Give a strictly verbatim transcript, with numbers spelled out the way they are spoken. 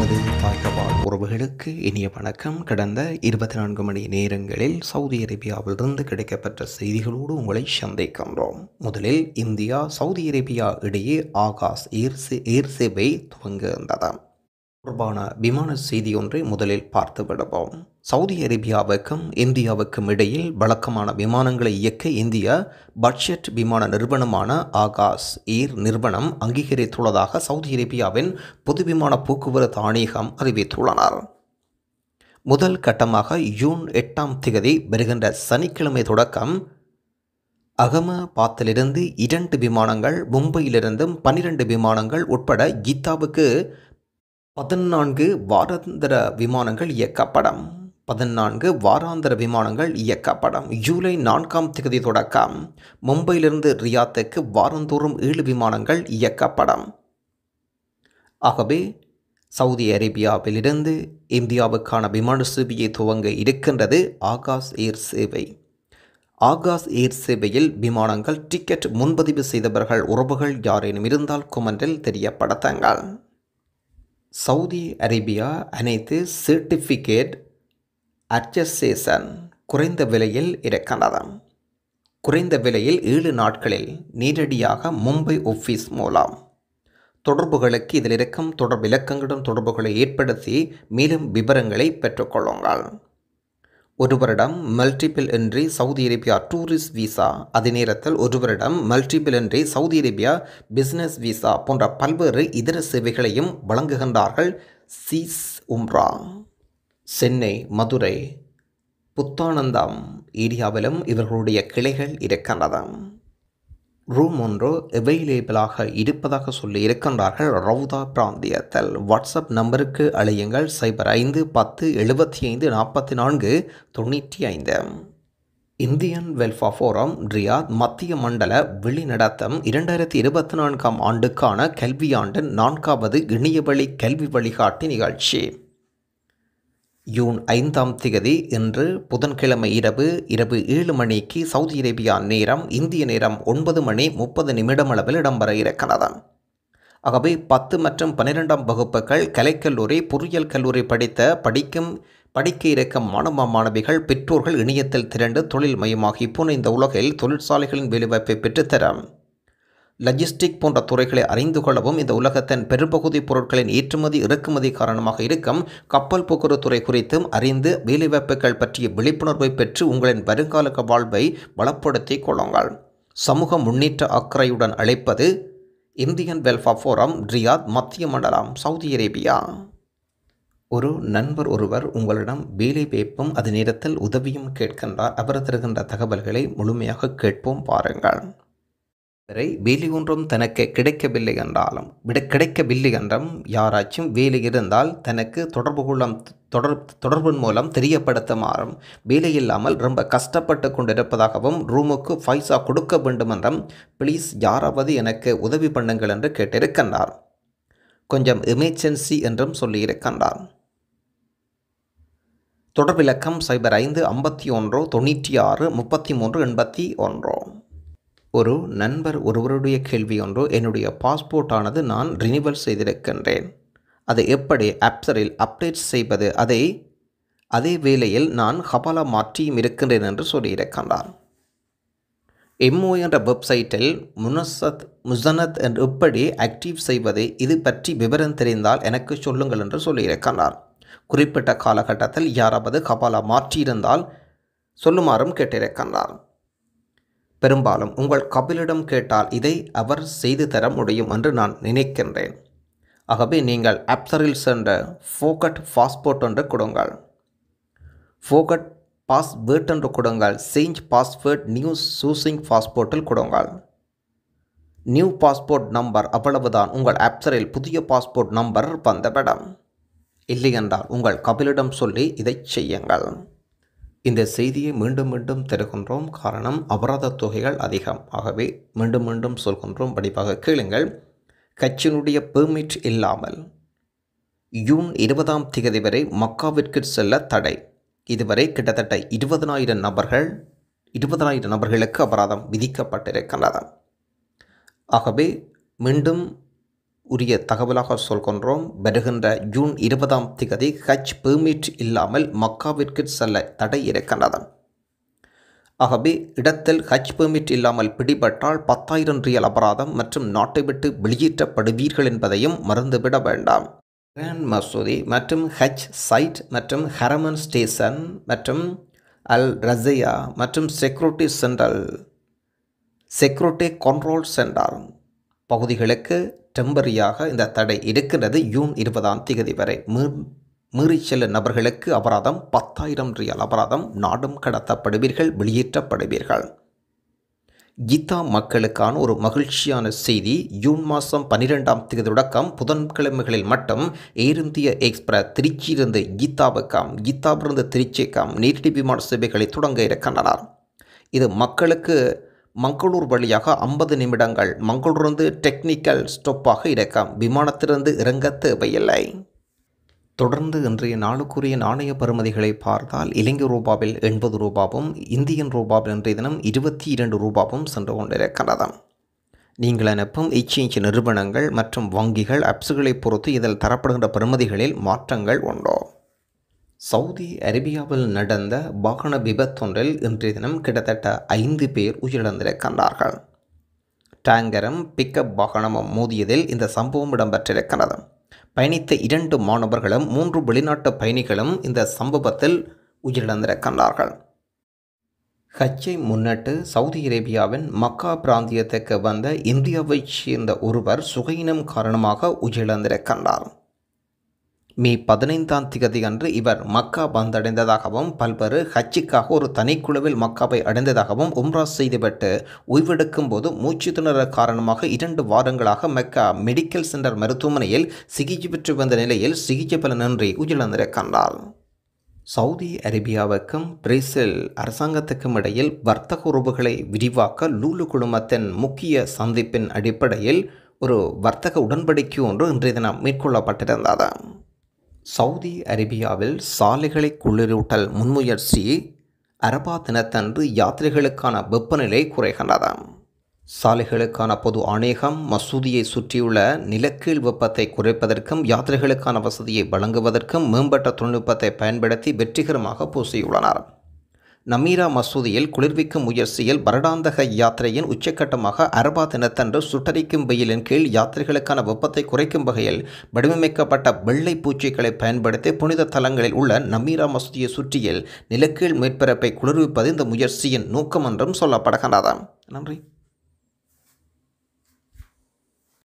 எமது தாய்கவாழ் உறவுகளுக்கு இனிய வணக்கம். கடந்த இருபத்தி நான்கு மணி நேரங்களில் சவுதி அரேபியாவிலிருந்து கிடைக்கப்பெற்ற செய்திகளோடு உங்களை சந்திக்கின்றோம். முதலில் இந்தியா சவுதி அரேபியா இடையே ஆகாஷ் ஏர் ஏர் சேவை துவங்க இருந்தது தொடர்பான விமான செய்தி ஒன்றை முதலில் பார்த்து விடுவோம். சவுதி அரேபியாவுக்கும் இந்தியாவுக்கும் இடையில் வழக்கமான விமானங்களை இயக்க இந்தியா பட்ஜெட் விமான நிறுவனமான ஆகாஷ் ஏர் நிறுவனம் அங்கீகரித்துள்ளதாக சவுதி அரேபியாவின் பொது விமான போக்குவரத்து ஆணையகம் அறிவித்துள்ளனர். முதல் கட்டமாக ஜூன் எட்டாம் திகதி வருகின்ற சனிக்கிழமை தொடக்கம் அகமதாபாத்திலிருந்து இரண்டு விமானங்கள், மும்பையிலிருந்தும் பன்னிரண்டு விமானங்கள் உட்பட கீதாவுக்கு பதினான்கு வாராந்திர விமானங்கள் இயக்கப்படும். பதினான்கு வாராந்திர விமானங்கள் இயக்கப்படும். ஜூலை நான்காம் தேதி தொடக்கம் மும்பையிலிருந்து ரியாத்துக்கு வாரந்தோறும் ஏழு விமானங்கள் இயக்கப்படும். ஆகவே சவுதி அரேபியாவிலிருந்து இந்தியாவுக்கான விமான சேவையை துவங்க இருக்கின்றது ஆகாஷ் ஏர் சேவை. ஆகாஷ் ஏர் சேவையில் விமானங்கள் டிக்கெட் முன்பதிவு செய்தவர்கள் உறவுகள் யாரேனும் இருந்தால் கொமெண்டில் தெரியப்படுத்துங்கள். சவுதி அரேபியா அனைத்து சர்டிஃபிகேட் அட்ஜஸ்டேஷன் குறைந்த விலையில் இருக்கின்றது. குறைந்த விலையில் ஏழு நாட்களில் நேரடியாக மும்பை ஆஃபீஸ் மூலம் தொடர்புகளுக்கு இதில் இருக்கும் தொடர்பு இலக்கங்களுடன் தொடர்புகளை ஏற்படுத்தி மேலும் விவரங்களை பெற்றுக்கொள்ளுங்கள். ஒரு வருடம் multiple entry Saudi Arabia tourist visa, அதே நேரத்தில் ஒரு வருடம் multiple entry Saudi Arabia business visa போன்ற பல்வேறு இதர சேவைகளையும் வழங்குகின்றார்கள். சீஸ் உம்ரா சென்னை, மதுரை, புத்தானந்தம் ஏரியாவிலும் இவர்களுடைய கிளைகள் இருக்கின்றன. ரூம் ஒன்று அவைலபிளாக இருப்பதாக சொல்லி இருக்கின்றார்கள். ரவுதா பிராந்தியத்தில் வாட்ஸ்அப் நம்பருக்கு அழையுங்கள். சைபர் ஐந்து பத்து எழுபத்தி ஐந்து நாற்பத்தி நான்கு தொண்ணூற்றி ஐந்து. இந்தியன் வெல்ஃபேர் ஃபோரம் ரியாத் மத்திய மண்டல வெளிநடத்தம் இரண்டாயிரத்தி இருபத்தி நான்காம் ஆண்டுக்கான கல்வியாண்டின் நான்காவது இணையவழி கல்வி வழிகாட்டி நிகழ்ச்சி ஜூன் ஐந்தாம் திகதி இன்று புதன்கிழமை இரவு இரவு ஏழு மணிக்கு சவுதி அரேபியா நேரம், இந்திய நேரம் ஒன்பது மணி முப்பது நிமிடம் அளவில் இடம்பெற இருக்கிறது. ஆகவே பத்து மற்றும் பன்னிரெண்டாம் வகுப்புகள், கலைக்கல்லூரி, பொறியியல் கல்லூரி படித்த படிக்கும் படிக்க இருக்கும் மாணவ மாணவிகள், பெற்றோர்கள் இணையத்தில் திரண்டு தொழில் மையமாகி போன இந்த உலகில் தொழிற்சாலைகளின் வேலைவாய்ப்பை பெற்றுத்தரும் லஜிஸ்டிக் போன்ற துறைகளை அறிந்து கொள்ளவும், இந்த உலகத்தின் பெரும்பகுதி பொருட்களின் ஏற்றுமதி இறக்குமதி காரணமாக இருக்கும் கப்பல் போக்குவரத்து துறை குறித்தும் அறிந்து வேலைவாய்ப்புகள் பற்றிய விழிப்புணர்வை பெற்று உங்களின் வருங்கால வாழ்வை வளப்படுத்திக் கொள்ளுங்கள். சமூக முன்னேற்ற அக்கறையுடன் அழைப்பது இந்தியன் வெல்ஃபேர் ஃபோரம் ரியாத் மத்திய மண்டலம் சவுதி அரேபியா. ஒரு நண்பர் ஒருவர் உங்களிடம் வேலை வாய்ப்பும் அதே நேரத்தில் உதவியும் கேட்கின்றார். அவர் தருகின்ற தகவல்களை முழுமையாக கேட்போம் பாருங்கள். வரை வேலை ஒன்றும் தனக்கு கிடைக்கவில்லை என்றாலும் விட கிடைக்கவில்லை என்றும் யாராச்சும் வேலை இருந்தால் தனக்கு தொடர்பு கொள்ளும் தொடர் தொடர்பின் மூலம் தெரியப்படுத்துமாறும், வேலை இல்லாமல் ரொம்ப கஷ்டப்பட்டு கொண்டிருப்பதாகவும், ரூமுக்கு பைசா கொடுக்க வேண்டும் என்றும் ப்ளீஸ் யாராவது எனக்கு உதவி பண்ணுங்கள் என்று கேட்டிருக்கின்றார். கொஞ்சம் எமர்ஜென்சி என்றும் சொல்லியிருக்கின்றார். தொடர்பிலக்கம் சைபர் ஐந்து ஐம்பத்தி ஒன்று தொண்ணூற்றி ஆறு முப்பத்தி மூன்று எண்பத்தி ஒன்று. ஒரு நண்பர் ஒருவருடைய கேள்வி ஒன்று, என்னுடைய பாஸ்போர்ட் ஆனது நான் ரினிவல் செய்திருக்கின்றேன், அதை எப்படி ஆப்சரில் அப்டேட் செய்வது, அதை அதே வேளையில் நான் ஹபாலா மாற்றியும் இருக்கின்றேன் என்று சொல்லியிருக்கின்றார். எம்ஓ என்ற வெப்சைட்டில் முனசத் முசனத் என்று எப்படி ஆக்டிவ் செய்வது, இது பற்றி விவரம் தெரிந்தால் எனக்கு சொல்லுங்கள் என்று சொல்லியிருக்கின்றார். குறிப்பிட்ட காலகட்டத்தில் யாராவது ஹபாலா மாற்றியிருந்தால் சொல்லுமாறும் கேட்டிருக்கின்றார். பெரும்பாலும் உங்கள் கபிலிடம் கேட்டால் இதை அவர் செய்து தர முடியும் என்று நான் நினைக்கின்றேன். ஆகவே நீங்கள் ஆப்சரில் சென்ற ஃபோகட் பாஸ்போர்ட் என்று கொடுங்கள். ஃபோகட் பாஸ்வேர்ட் என்று கொடுங்கள். சேஞ்ச் பாஸ்வேர்ட் நியூ சூசிங் பாஸ்போர்ட்டில் கொடுங்கள். நியூ பாஸ்போர்ட் நம்பர், அவ்வளவுதான். உங்கள் ஆப்சரில் புதிய பாஸ்போர்ட் நம்பர் வந்துவிடும். இல்லையென்றால் உங்கள் கபிலிடம் சொல்லி இதை செய்யுங்கள். இந்த செய்தியை மீண்டும் மீண்டும் தருகின்றோம். காரணம் அபராத தொகைகள் அதிகம். ஆகவே மீண்டும் மீண்டும் சொல்கின்றோம், வடிவாக கேளுங்கள். கட்சியினுடைய பெர்மிட் இல்லாமல் ஜூன் இருபதாம் தேதி வரை மக்காவிற்கு செல்ல தடை. இதுவரை கிட்டத்தட்ட இருபதனாயிரம் நபர்கள் இருபதனாயிரம் நபர்களுக்கு அபராதம் விதிக்கப்பட்டிருக்கின்றன. ஆகவே மீண்டும் உரிய தகவலாக சொல்கின்றோம். வருகின்ற ஜூன் இருபதாம் திகதி ஹஜ் பெர்மிட் இல்லாமல் மக்காவிற்கு செல்ல தடை இருக்கின்றது. ஆகவே இடத்தில் ஹஜ் பெர்மிட் இல்லாமல் பிடிபட்டால் பத்தாயிரம் ரியல் அபராதம் மற்றும் நாட்டை விட்டு வெளியேற்றப்படுவீர்கள் என்பதையும் மறந்துவிட வேண்டாம். கிராண்ட் மசூதி மற்றும் ஹஜ் சைட் மற்றும் ஹரமன் ஸ்டேஷன் மற்றும் அல் ரஸியா மற்றும் security central security control center பகுதிகளுக்கு டெம்பரரியாக இந்த தடை இருக்கின்றது. ஜூன் இருபதாம் தேதி வரை மீறி செல்லும் நபர்களுக்கு அபராதம் பத்தாயிரம் ரியால் அபராதம், நாடும் கடத்தப்படுவீர்கள், வெளியேற்றப்படுவீர்கள். கீதா மக்களுக்கான ஒரு மகிழ்ச்சியான செய்தி. ஜூன் மாதம் பன்னிரெண்டாம் தேதி தொடக்கம் புதன்கிழமைகளில் மட்டும் ஏர் இந்தியா எக்ஸ்பிரஸ் திருச்சியிலிருந்து கீதாவுக்காம் கீதாவிலிருந்து திருச்சிக்காம் நேரடி விமான சேவைகளை தொடங்க இருக்கின்றனர். இது மக்களுக்கு மங்களூர் வழியாக ஐம்பது நிமிடங்கள் மங்களூரிலிருந்து டெக்னிக்கல் ஸ்டாப்பாக இருக்கும். விமானத்திலிருந்து இறங்க தேவையில்லை. தொடர்ந்து இன்றைய நாளுக்குரிய நாணய பெறுமதிகளை பார்த்தால் இலங்கை ரூபாவில் எண்பது ரூபாவும் இந்தியன் ரூபாவில் இன்றைய தினம் இருபத்தி இரண்டு ரூபாவும் சென்று கொண்டிருக்கிறது. நீங்கள் அனுப்பும் எக்ஸ்சேஞ்ச் நிறுவனங்கள் மற்றும் வங்கிகள் ஆப்ஸுகளை பொறுத்து இதில் தரப்படுகின்ற பெறுமதிகளில் மாற்றங்கள் உண்டோ. சவுதி அரேபியாவில் நடந்த வாகன விபத்தொன்றில் இன்றைய தினம் கிட்டத்தட்ட ஐந்து பேர் உயிரிழந்திருக்கின்றார்கள். டேங்கரும் பிக்கப் வாகனமும் மோதியதில் இந்த சம்பவம் இடம்பெற்றிருக்கிறது. பயணித்த இரண்டு மாணவர்களும் மூன்று வெளிநாட்டு பயணிகளும் இந்த சம்பவத்தில் உயிரிழந்திருக்கின்றார்கள். ஹஜ்ஜை முன்னிட்டு சவுதி அரேபியாவின் மக்கா பிராந்தியத்துக்கு வந்த இந்தியாவைச் சேர்ந்த ஒருவர் சுகையினம் காரணமாக உயிரிழந்திருக்கின்றார். மே பதினைந்தாம் திகதி அன்று இவர் மக்கா வந்தடைந்ததாகவும் பல்வேறு ஹஜ்ஜுக்காக ஒரு தனிக்குழுவில் மக்காவை அடைந்ததாகவும் உம்ரா செய்துவிட்டு ஓய்வெடுக்கும் போது மூச்சு திணற காரணமாக இரண்டு வாரங்களாக மக்கா மெடிக்கல் சென்டர் மருத்துவமனையில் சிகிச்சை பெற்று வந்த நிலையில் சிகிச்சை பலனின்றி உயிரிழந்திருக்கின்றார். சவுதி அரேபியாவுக்கும் பிரேசில் அரசாங்கத்துக்கும் இடையில் வர்த்தக உறவுகளை விரிவாக்க லூலு குழுமத்தின் முக்கிய சந்திப்பின் அடிப்படையில் ஒரு வர்த்தக உடன்படிக்கை ஒன்று இன்றைய தினம் மேற்கொள்ளப்பட்டிருந்தது. சவுதி அரேபியாவில் சாலைகளை குளிரூட்டல் முன்முயற்சி அரபா தினத்தன்று யாத்திரைகளுக்கான வெப்பநிலை குறைகின்றது. சாலைகளுக்கான பொது ஆணையகம் மசூதியை சுற்றியுள்ள நிலக்கீழ் வெப்பத்தை குறைப்பதற்கும் யாத்திரைகளுக்கான வசதியை வழங்குவதற்கும் மேம்பட்ட தொழில்நுட்பத்தை பயன்படுத்தி வெற்றிகரமாக பூசியுள்ளனர். நமீரா மசூதியில் குளிர்விக்கும் முயற்சியில் வருடாந்தக யாத்திரையின் உச்சக்கட்டமாக அரபா தினத்தன்று சுட்டரிக்கும் வெயிலின் கீழ் யாத்திரைகளுக்கான வெப்பத்தை குறைக்கும் வகையில் வடிவமைக்கப்பட்ட வெள்ளை பூச்சிகளை பயன்படுத்தி புனித தலங்களில் உள்ள நமீரா மசூதியை சுற்றியில் நிலக்கீழ் மேற்பரப்பை குளிர்விப்பது இந்த முயற்சியின் நோக்கம் என்றும் சொல்லப்படுகின்றது. நன்றி.